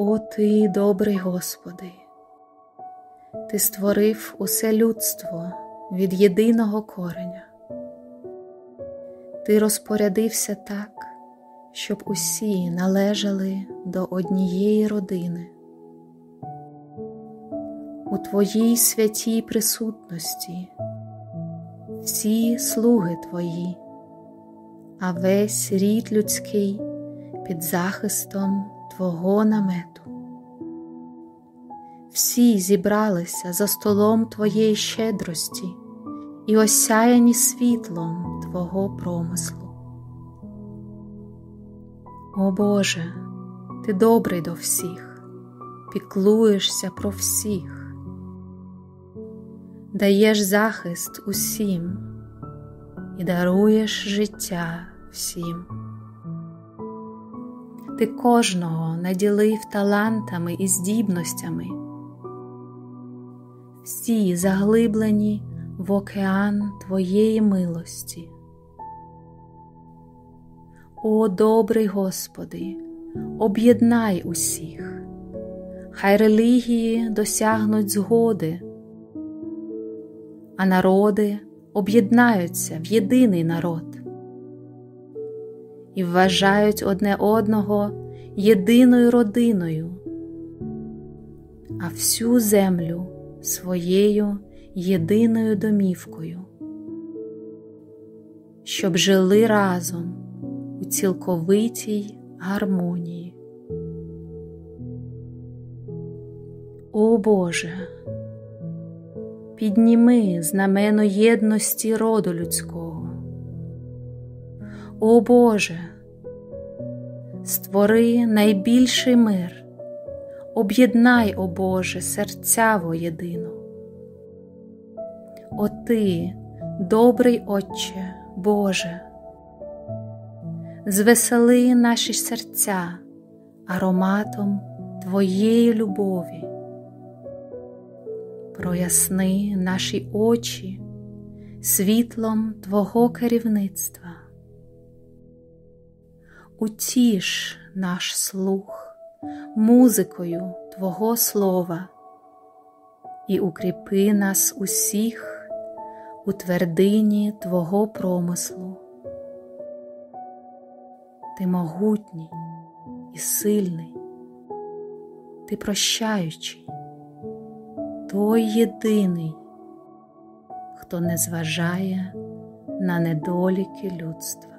О Ти, добрий Господи! Ти створив усе людство від єдиного кореня. Ти розпорядився так, щоб усі належали до однієї родини. У Твоїй святій присутності всі слуги Твої, а весь рід людський під захистом Твого намету. Всі зібралися за столом Твоєї щедрості і осяяні світлом Твого промислу. О Боже, Ти добрий до всіх, піклуєшся про всіх, даєш захист усім і даруєш життя всім. Ти кожного наділив талантами і здібностями, всі заглиблені в океан Твоєї милості. О добрий Господи, об'єднай усіх, хай релігії досягнуть згоди, а народи об'єднаються в єдиний народ і вважають одне одного єдиною родиною, а всю землю своєю єдиною домівкою, щоб жили разом у цілковитій гармонії. О Боже, підніми знамено єдності роду людського. О Боже, створи найбільший мир, об'єднай, о Боже, серця воєдино. О Ти, добрий Отче Боже, звесели наші серця ароматом Твоєї любові, проясни наші очі світлом Твого керівництва, утіш наш слух музикою Твого Слова і укріпи нас усіх у твердині Твого промислу. Ти могутній і сильний, Ти прощаючий, той єдиний, хто не зважає на недоліки людства.